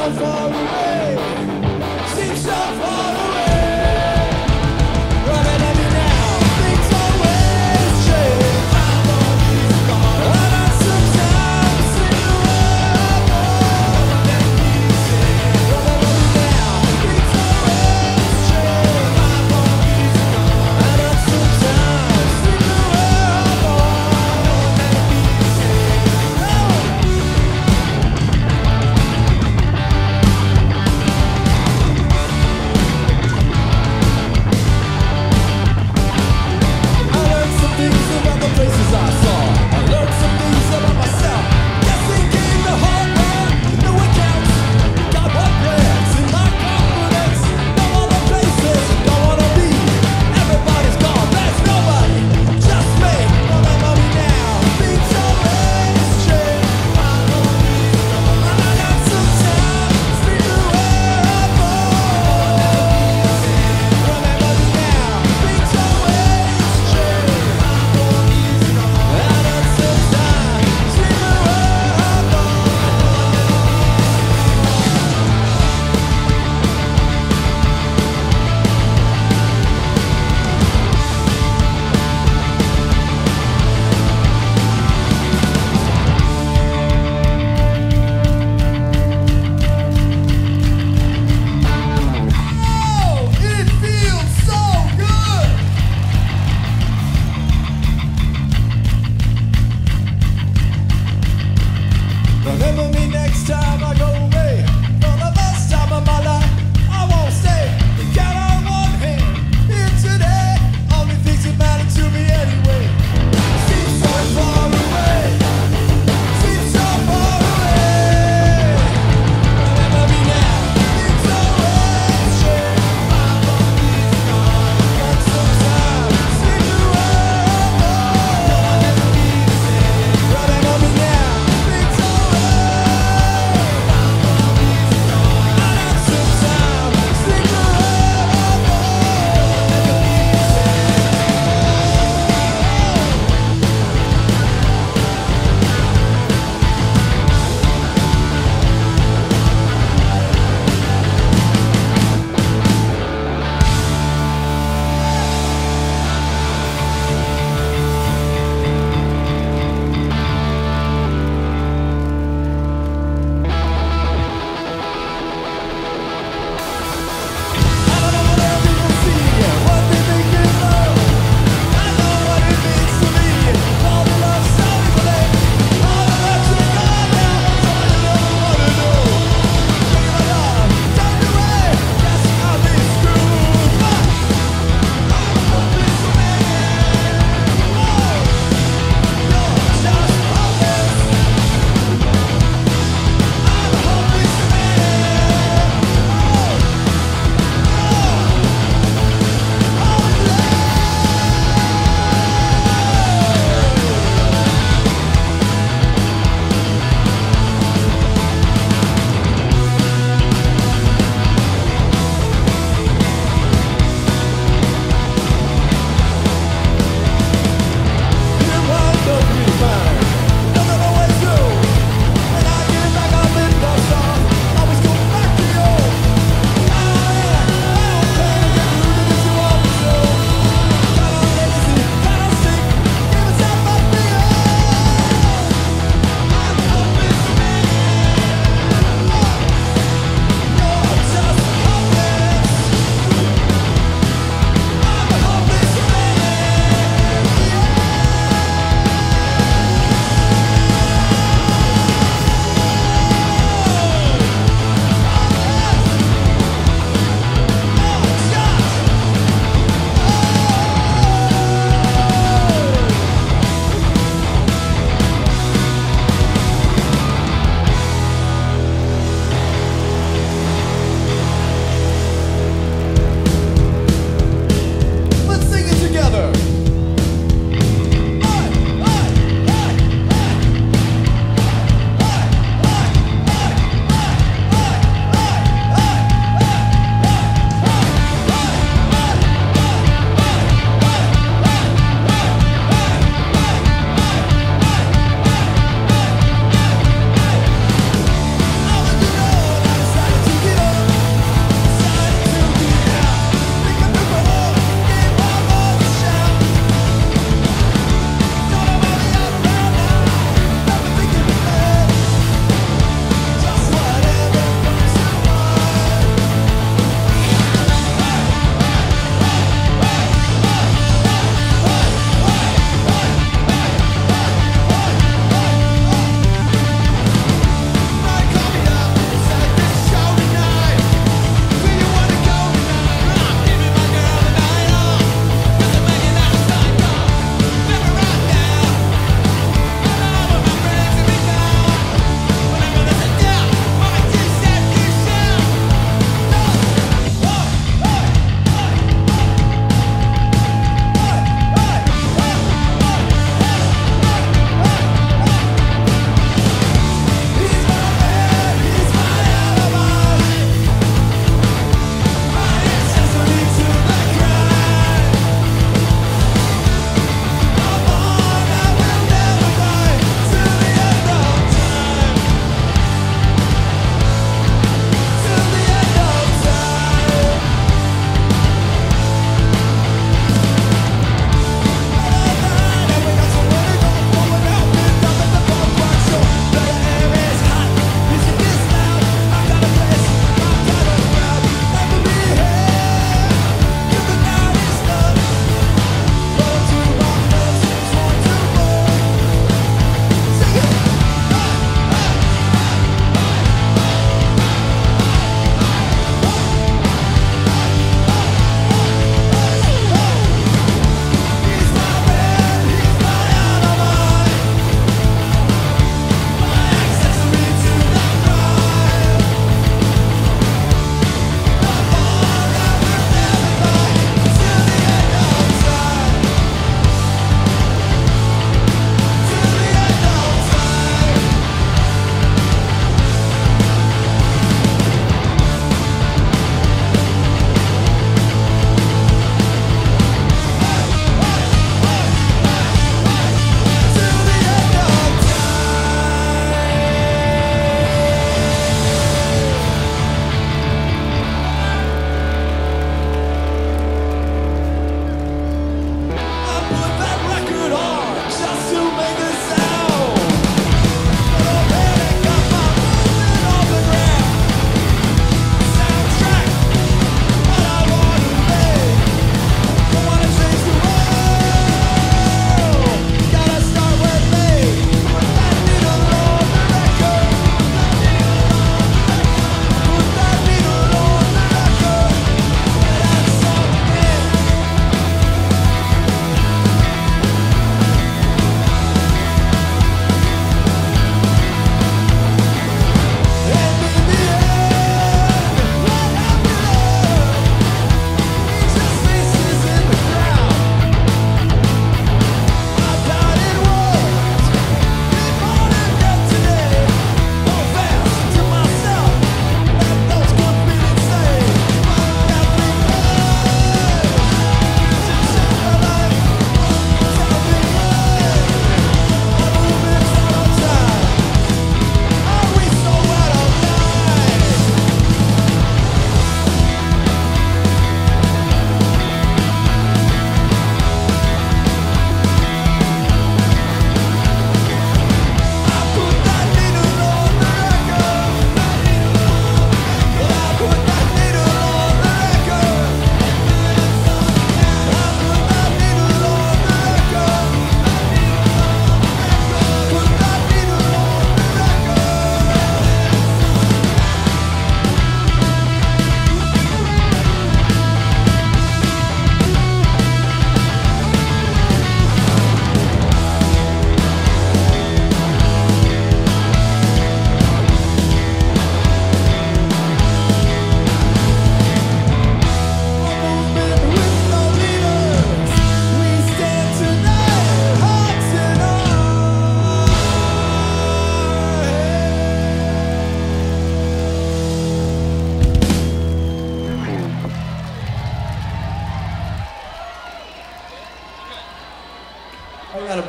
far away, seems so far away. Running at me now, things always change. And I sometimes think the world more than easy. Running at me now, things always change. And I sometimes think the world more than easy. Oh.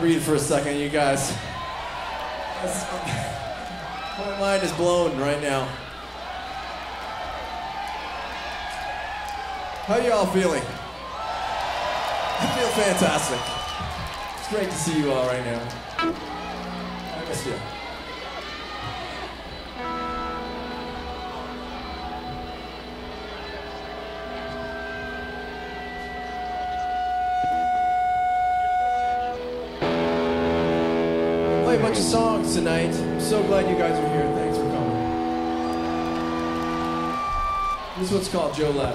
breathe for a second, you guys. My mind is blown right now. How are you all feeling? I feel fantastic. It's great to see you all right now. I miss you. Play a bunch of songs tonight. I'm so glad you guys are here. Thanks for coming. This one's called Joe Lad.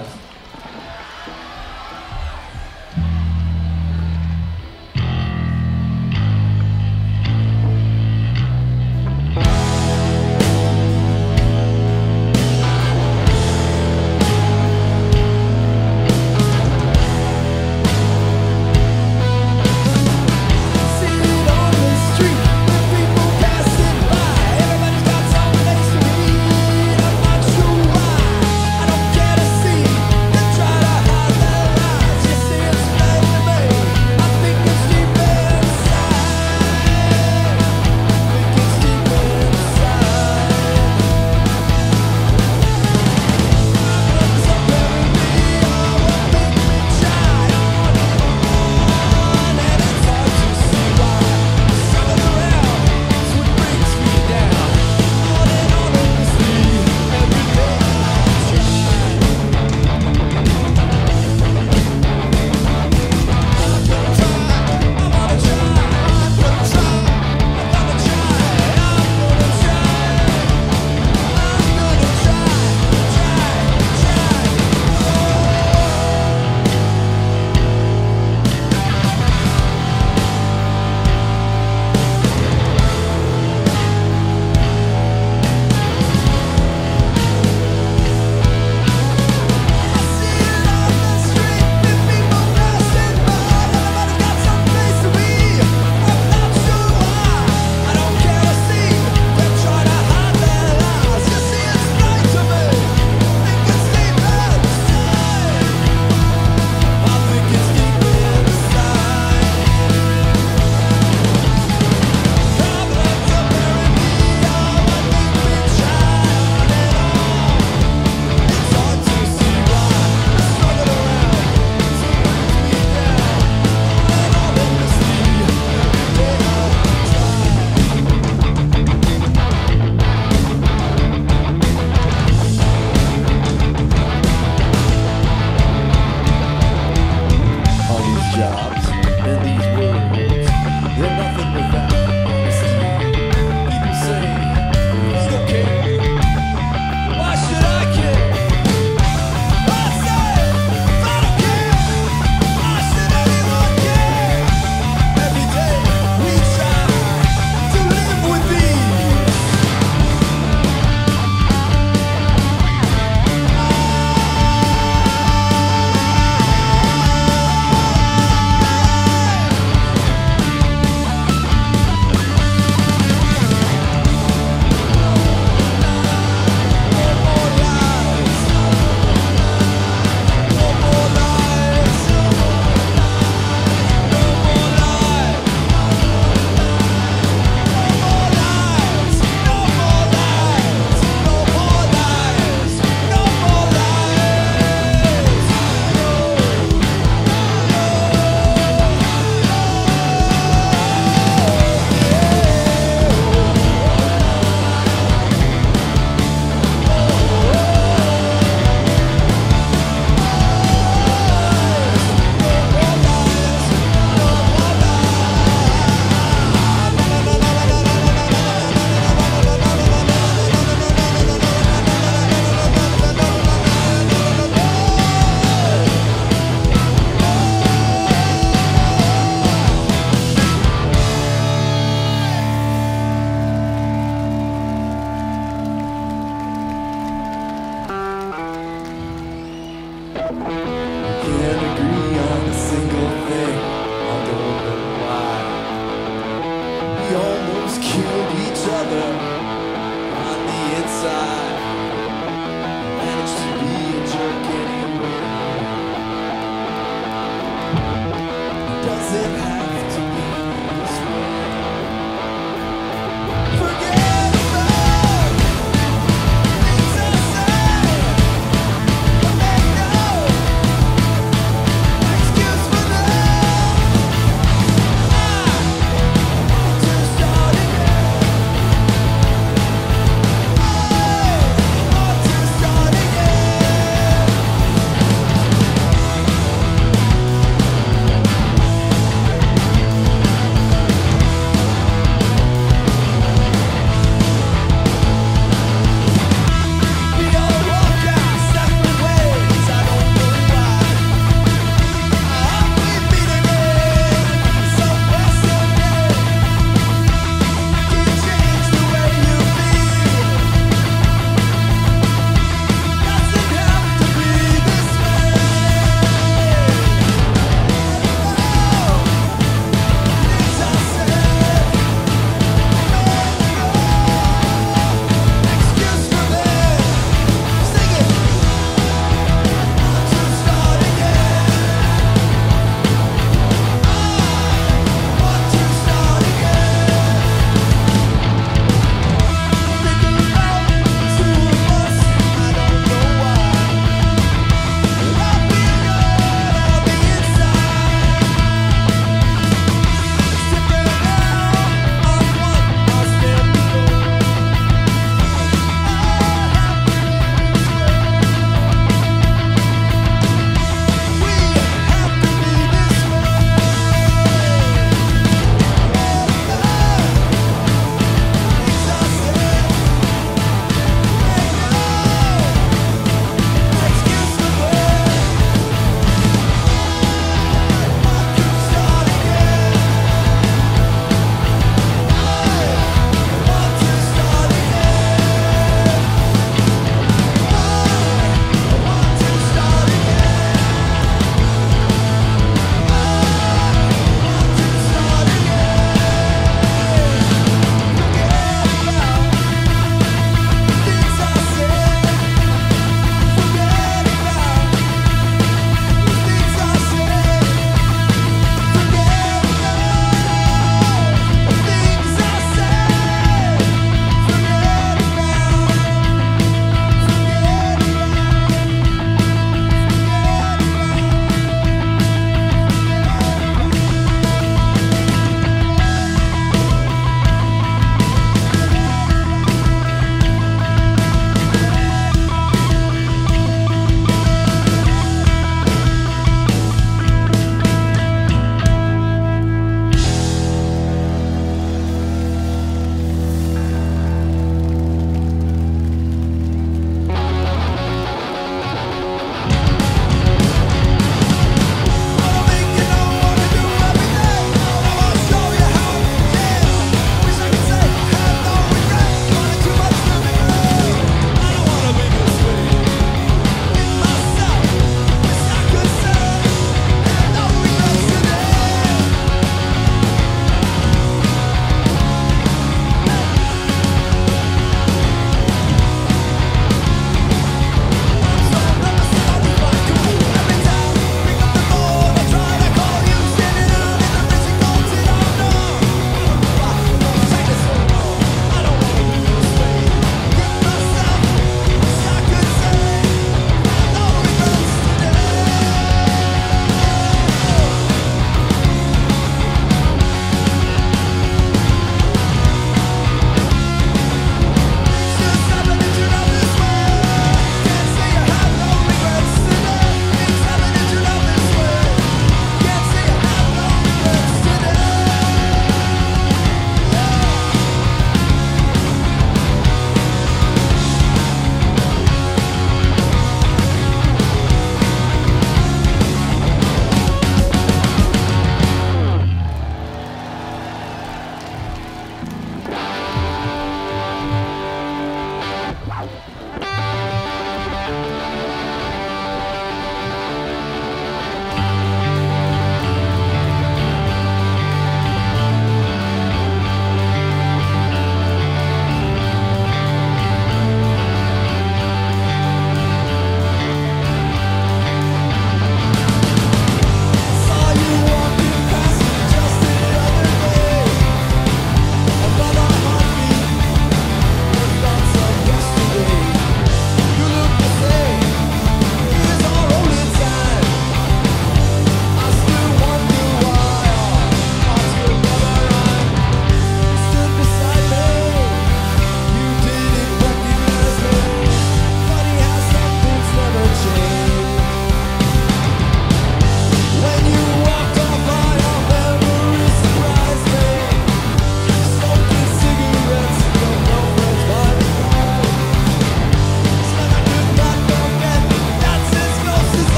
I don't care to see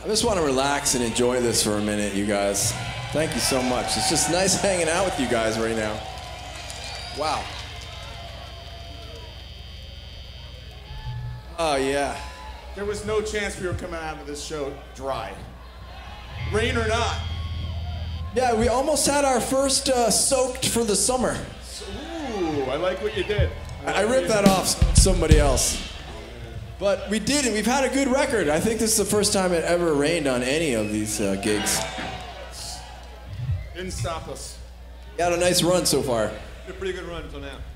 I just want to relax and enjoy this for a minute, you guys. Thank you so much. It's just nice hanging out with you guys right now. Wow. Oh, yeah. There was no chance we were coming out of this show dry. Rain or not. Yeah, we almost had our first soaked for the summer. Ooh, I like what you did. I ripped that off somebody else. But we did it. We've had a good record. I think this is the first time it ever rained on any of these gigs. Didn't stop us. We had a nice run so far. A pretty good run until now.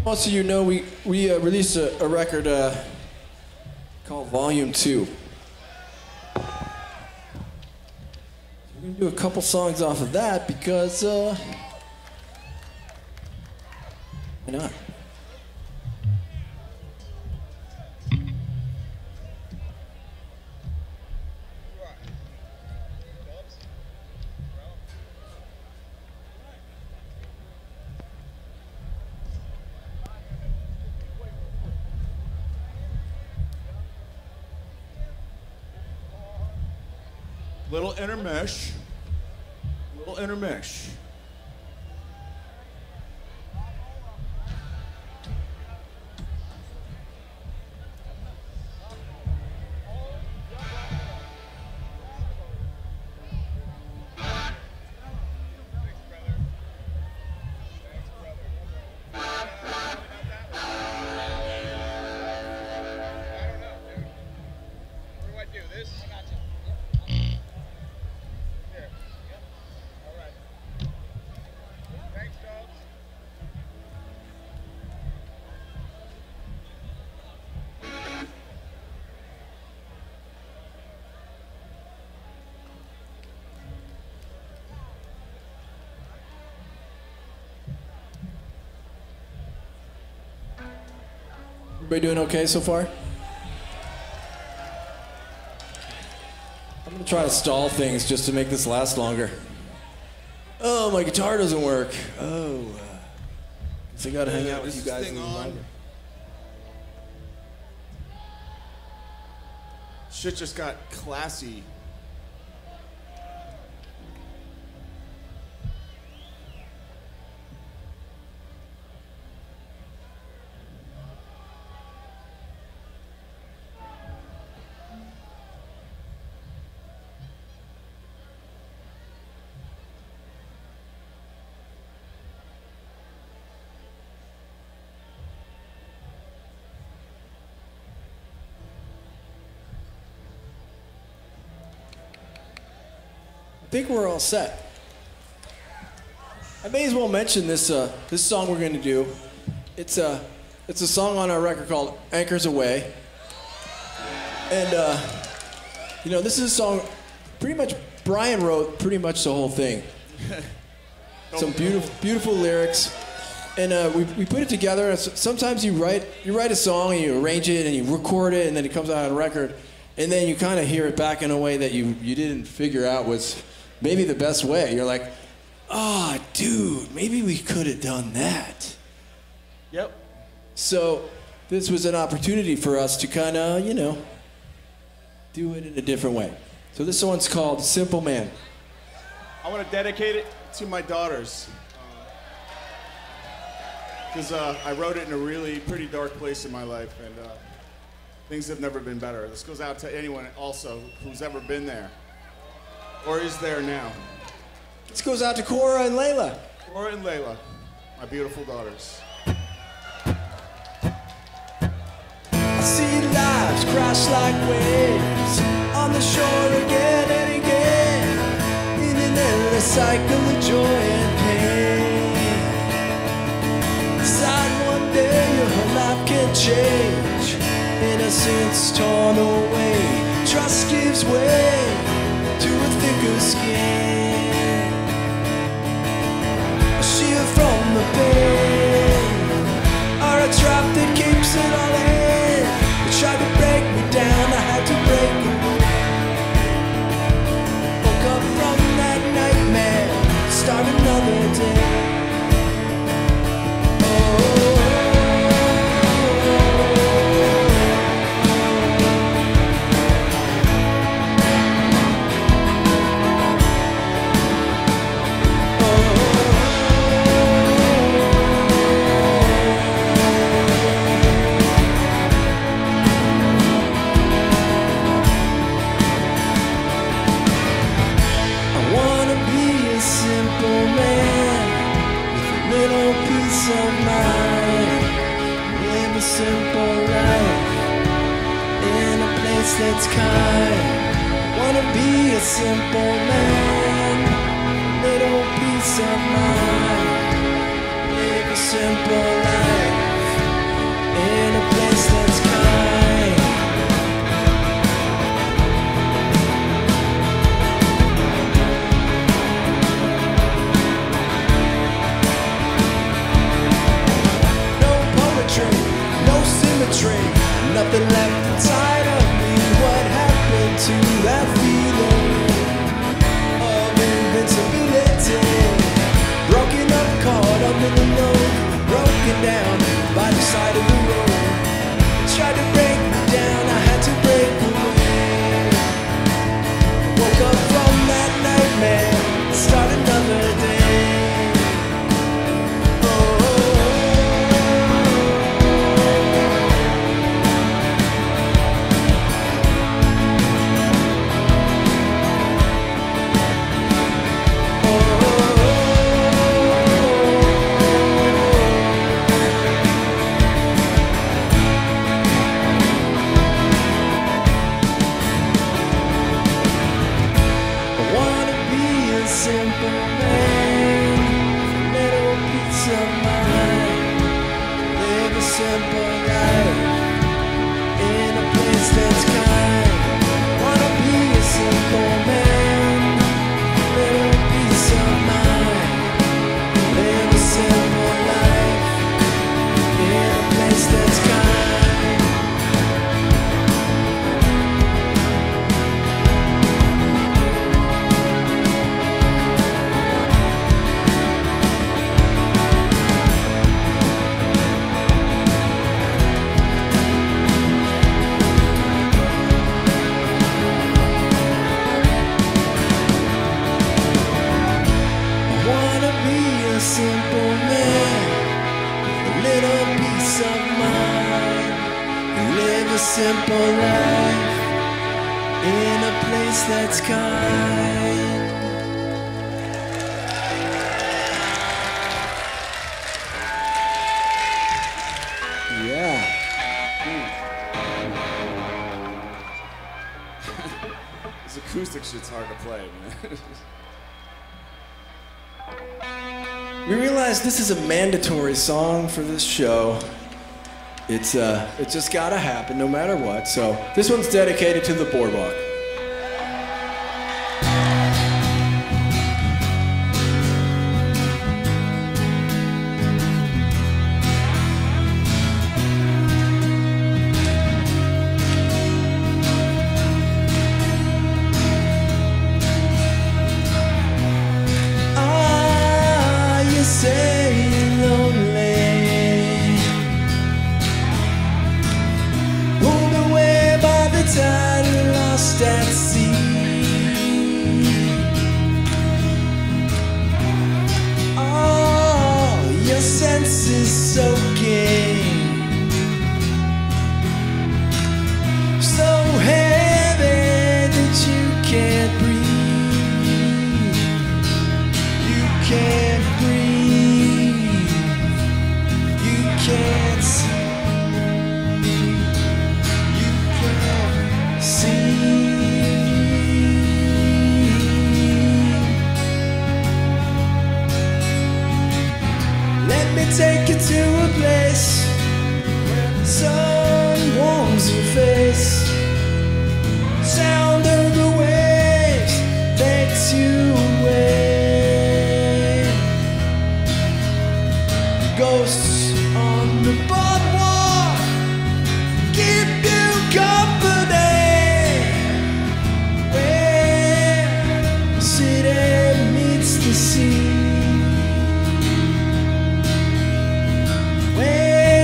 Most of you know we released a record called Volume 2. We're going to do a couple songs off of that because, why not? Little intermesh. Little intermesh. Everybody doing okay so far? I'm gonna try to stall things just to make this last longer. Oh, my guitar doesn't work. Oh, guess I gotta hang out with you guys a little longer. Shit just got classy. I think we're all set. I may as well mention this this song we're going to do. It's a song on our record called Anchors Away. And you know, this is a song pretty much Brian wrote pretty much the whole thing. Some beautiful lyrics. And we put it together. And sometimes you write a song and you arrange it and you record it and then it comes out on record. And then you kind of hear it back in a way that you didn't figure out was maybe the best way. You're like, oh, dude, maybe we could have done that. Yep. So this was an opportunity for us to kind of, you know, do it in a different way. So this one's called Simple Man. I want to dedicate it to my daughters. Because I wrote it in a really pretty dark place in my life, and things have never been better. This goes out to anyone also who's ever been there. Or is there now? This goes out to Cora and Layla. Cora and Layla, my beautiful daughters. I see lives crash like waves on the shore again and again, in an endless cycle of joy and pain. Decide one day your whole life can change, innocence torn away, trust gives way to a thicker skin. A shield from the pain, or a trap that keeps it all in. They tried to break me down, I had to break away. Woke up from that nightmare, start another day. That's kind. Wanna be a simple man, little peace of mind, live a simple life. for life in a place that's kind. Yeah. This acoustic shit's hard to play, man. We realized this is a mandatory song for this show. It just gotta happen no matter what. So this one's dedicated to the boardwalk. At sea, all your senses soaking, so heavy that you can't breathe. You can't breathe. You can't see. You can't see. Take you to a place where the sun warms your face. Sound of the waves takes you away. Ghosts on the boardwalk keep you company, where the city meets the sea. Where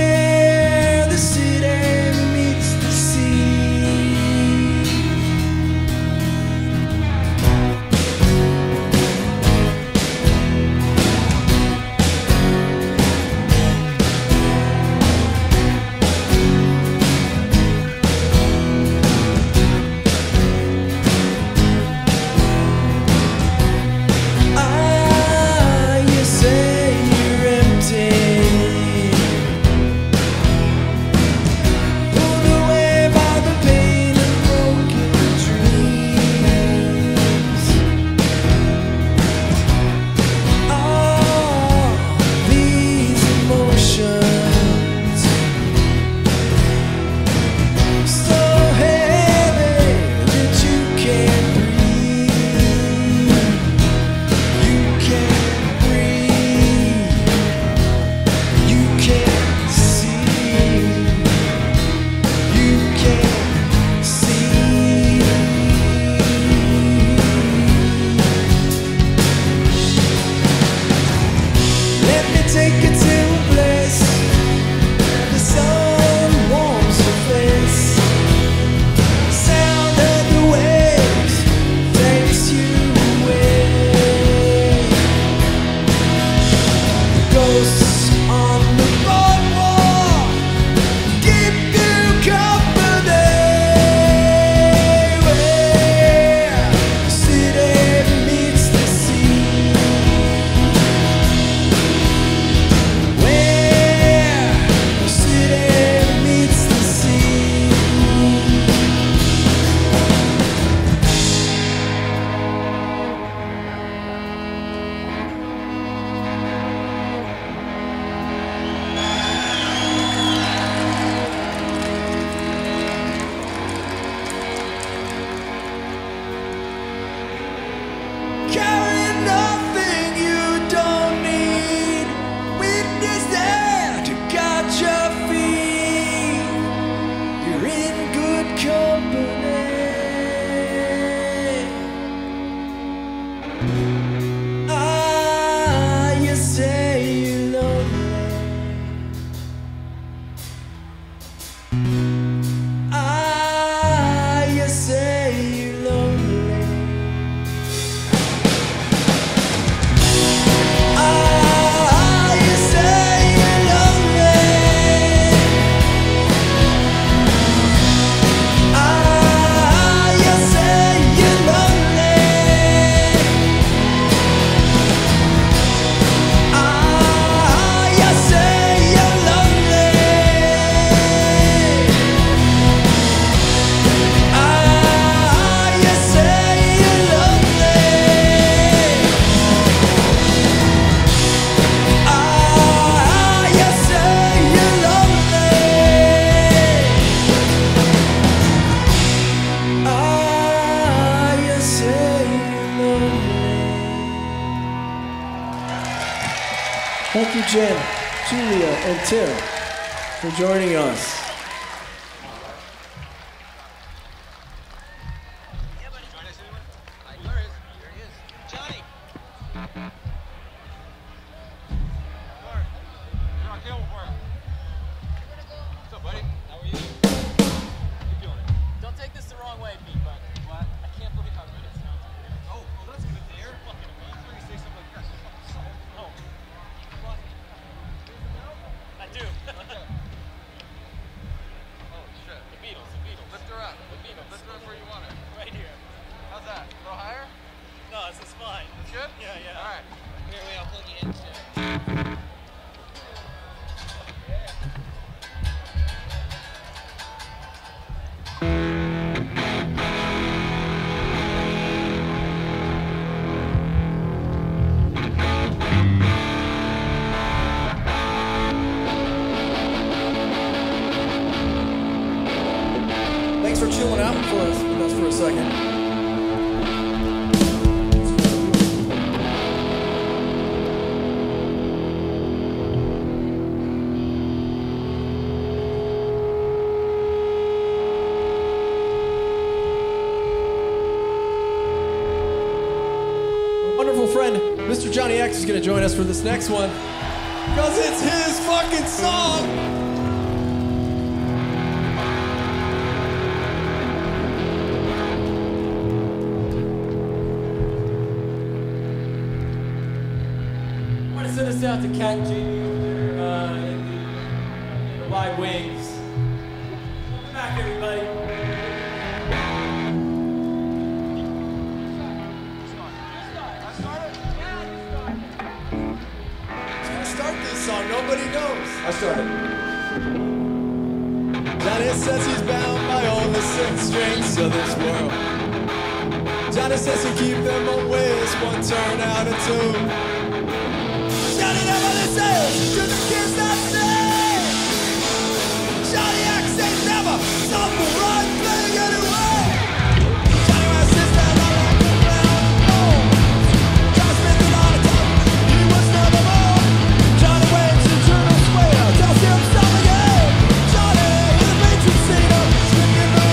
Thank you, Jen, Julia, and Tim for joining us. Thanks for chilling out with us for a second. Wonderful friend, Mr. Johnny X, is going to join us for this next one because it's his fucking song. Send us out to Cat G in the wide wings. Welcome back, everybody. Start this song, nobody knows. I started. Johnny says he's bound by all the six strings of this world. Johnny says he'll keep them away as one turn out of two. Johnny never listens to the kids that say Johnny X ain't never stopped the run playing anyway. Johnny wears his down like the ground and gold. Johnny spends a lot of time, he was never more. Johnny waves into the square, tells him stop again. Johnny in the matron scene of swinging the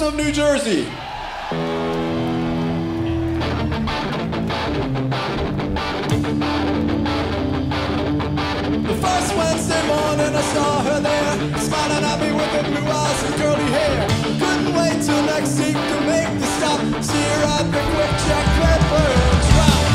of New Jersey. The first Wednesday morning I saw her there, smiling at me with her blue eyes and curly hair. Couldn't wait till next week to make the stop. See her at the Quick Check Clippers route.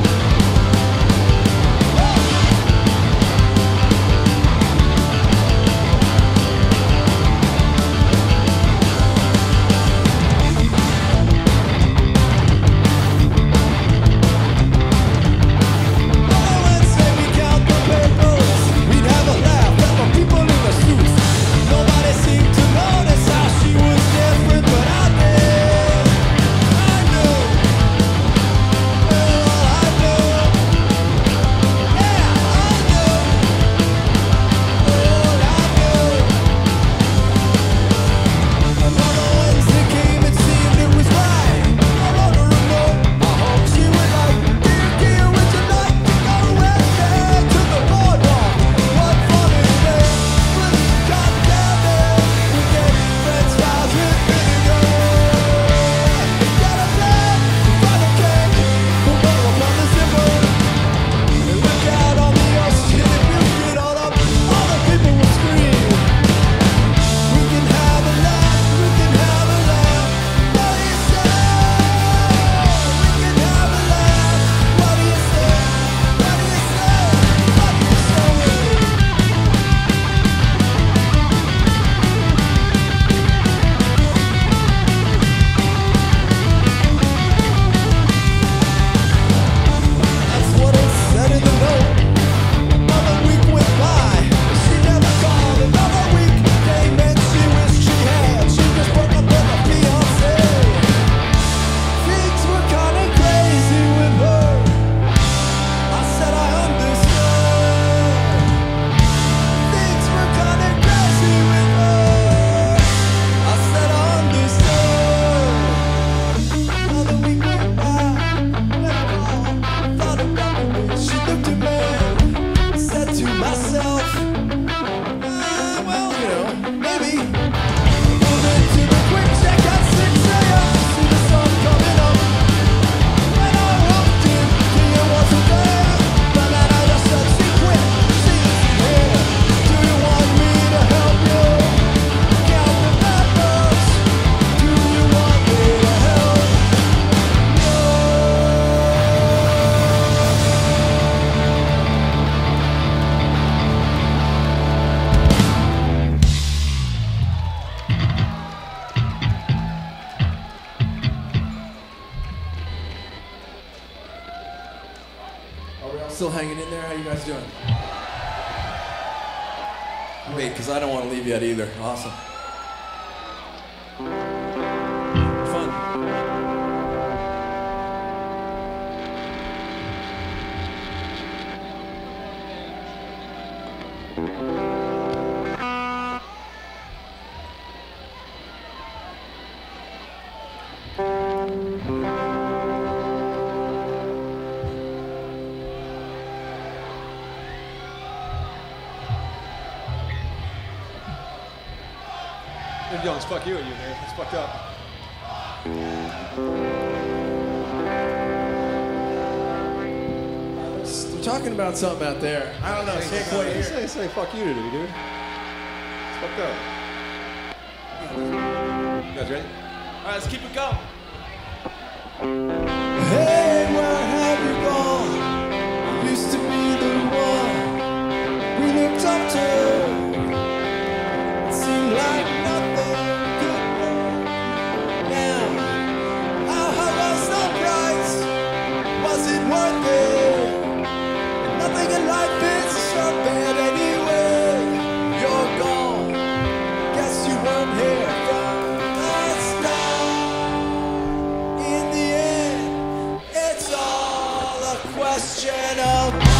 Still hanging in there? How you guys doing? Wait, because I don't want to leave yet either. Awesome. Fun. They're yelling, fuck you at you, man. It's fucked up. They're talking about something out there. I don't know. Can't quite hear. Say fuck you to me, dude. It's fucked up. You guys ready? All right, let's keep it going. Hey, where have you gone? You used to be the one we looked up to. It seemed like nothing could work. Now, how was the price? Was it worth it? And nothing in life is so bad anyway. You're gone. Guess you weren't here from the start. In the end, it's all a question of.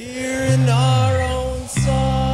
hearing our own song.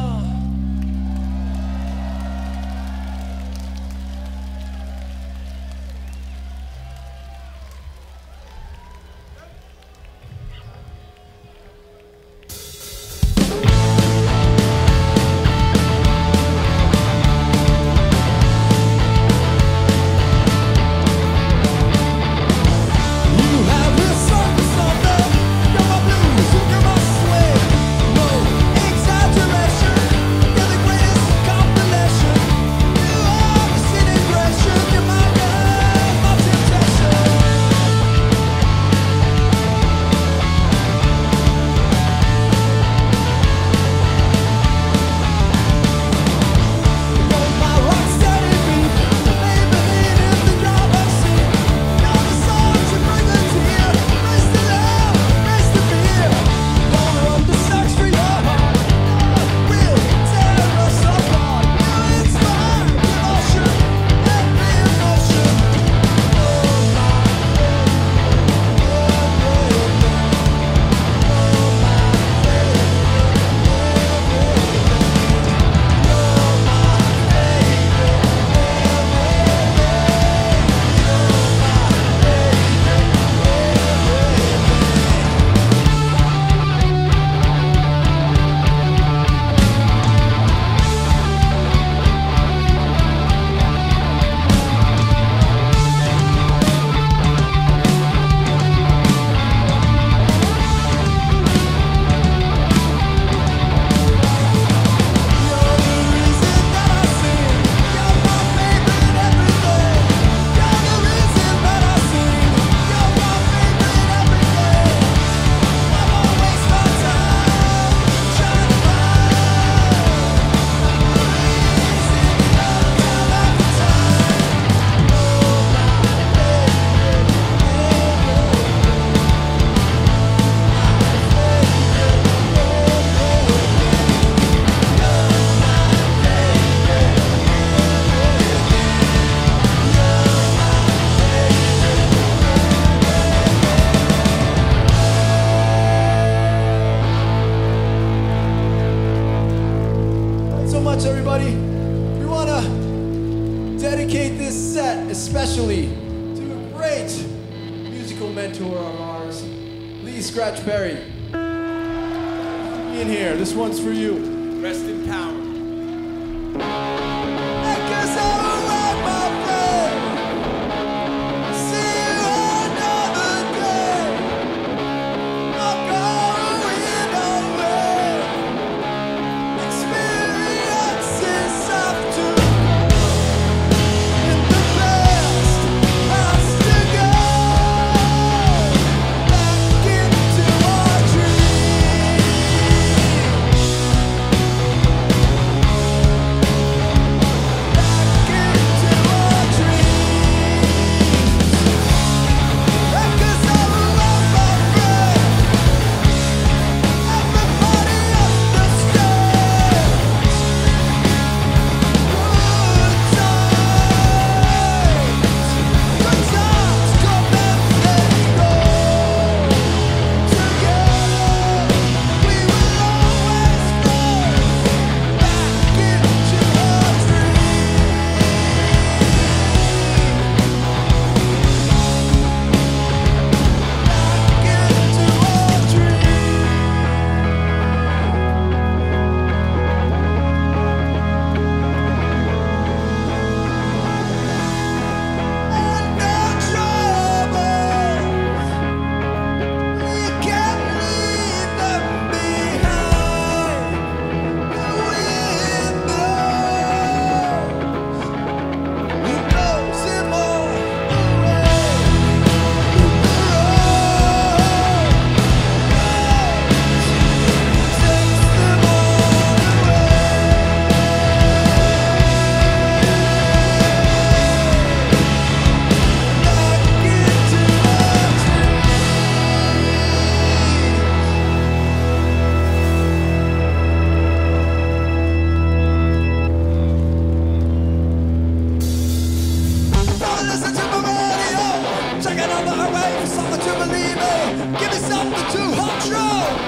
Everybody, we want to dedicate this set especially to a great musical mentor of ours, Lee Scratch Perry. In here, this one's for you. Rest in power.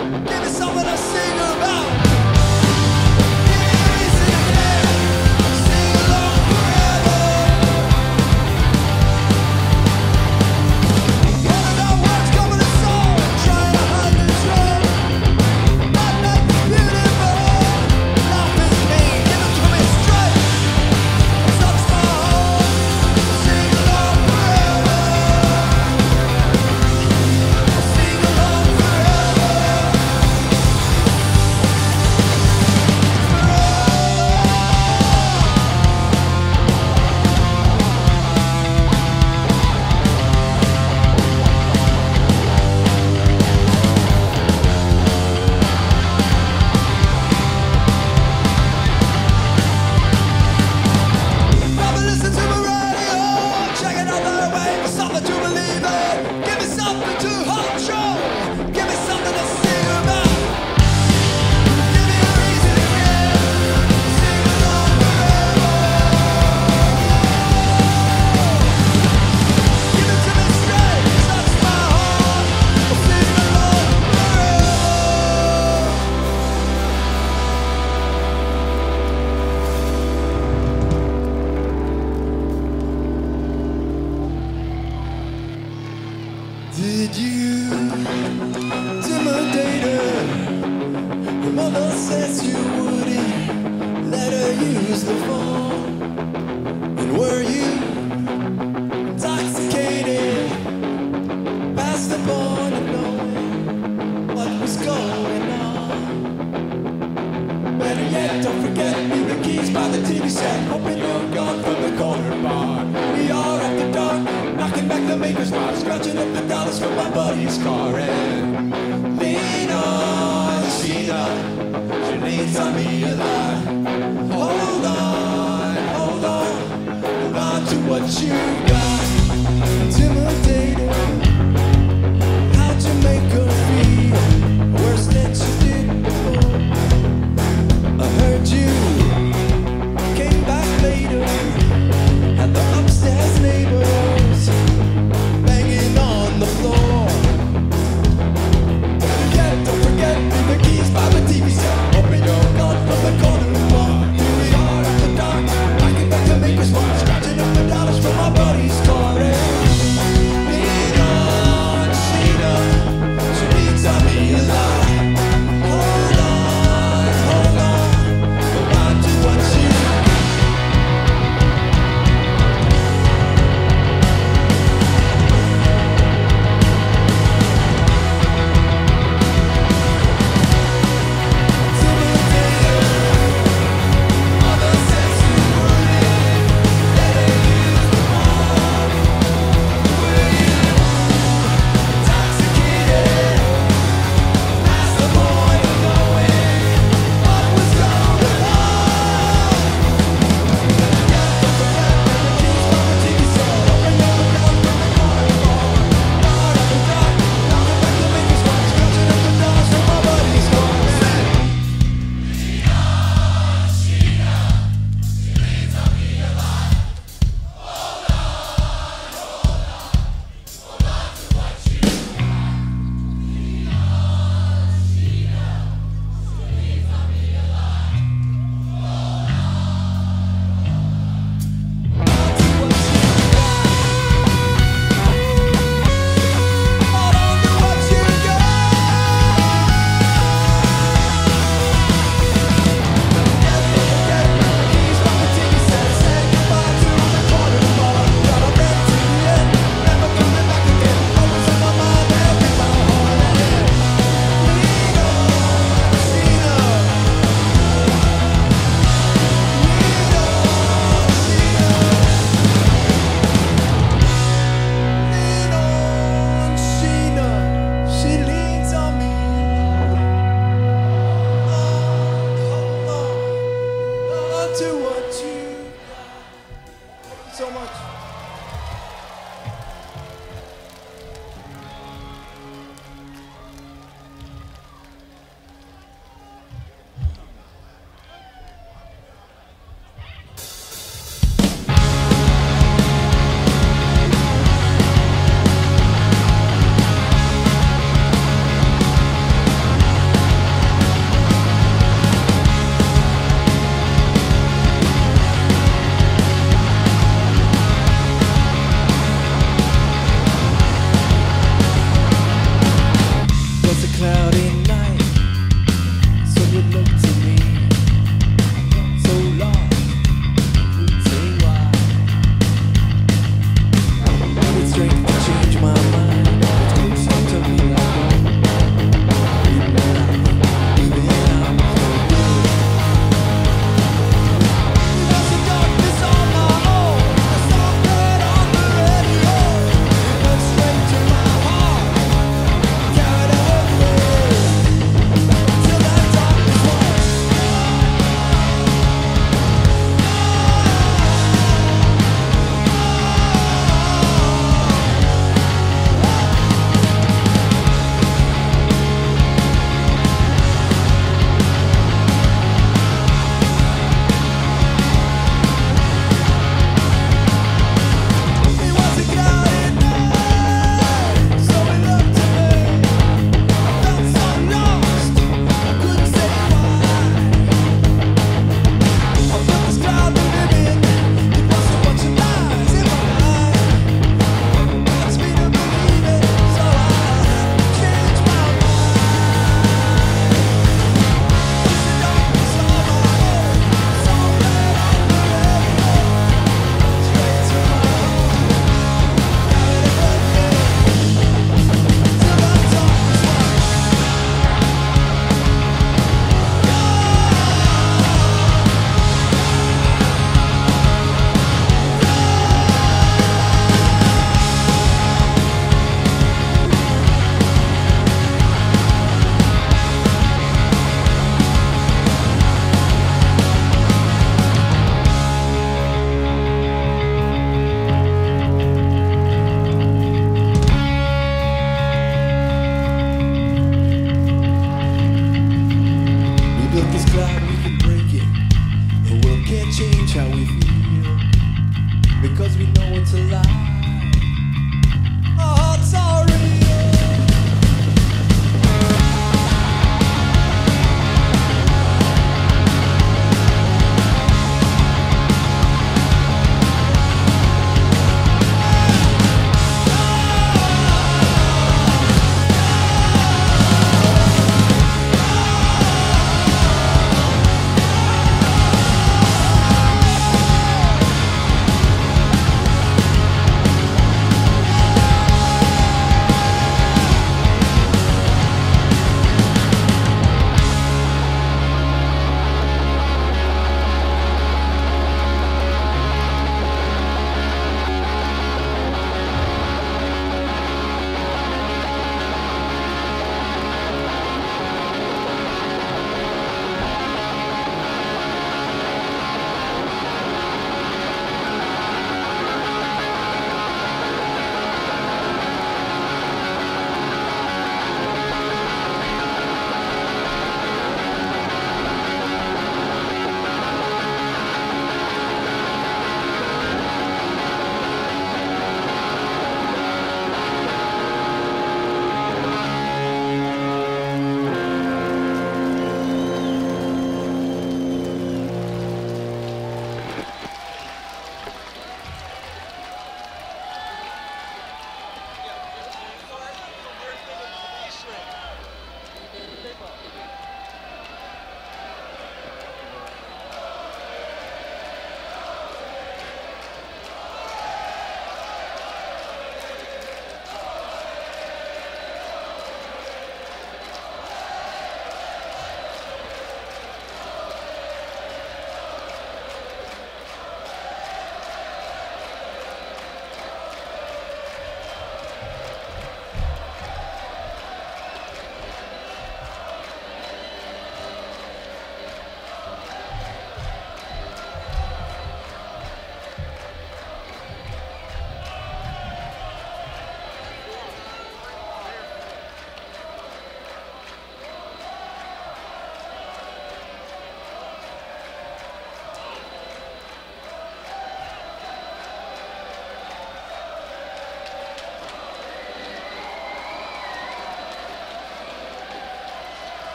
Give me something to sing about. Give me a reason to care. Sing along forever. All of our words come with a song, trying to hide the truth. That night is beautiful. Life is mean. Give it to me straight. It touches my heart. Sing along forever. Sing along forever. Probably listen to the radio, checking out their way for something to believe in. Give me something to control. Give me something to sing about. Give me a reason to care. Sing along forever. Give it to me straight, touch my heart. Sing along forever. Did you intimidate her? Your mother says you wouldn't let her use the phone. And were you intoxicated past the point of knowing what was going on? Better yet, don't forget, leave the keys by the TV set. Hoping you're gone from the corner bar. We are at the dark, knocking back the maker's mark, scratching up the dollars from my buddy's car. And lean on, Sheena, your name's on me a lot. Hold on, hold on, hold on to what you got. Intimidated, how'd you make her feel? Worse than she did before. I heard you came back later, had the upstairs neighbors banging on the floor. Better yet, don't forget, leave the keys by the TV set. Open your gun from the corner bar. Here we are at the dark, knocking back the maker's mark, scratching up the dollars from my buddy.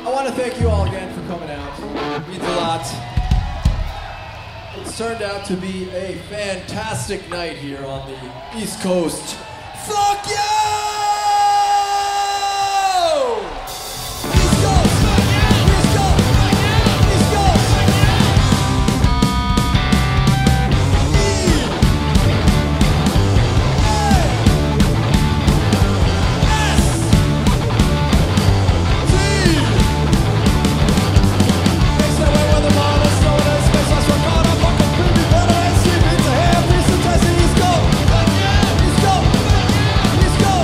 I want to thank you all again for coming out. It means a lot. It's turned out to be a fantastic night here on the East Coast. Fuck you! East Coast! East Coast! East Coast! Let's go!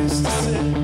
place to sit.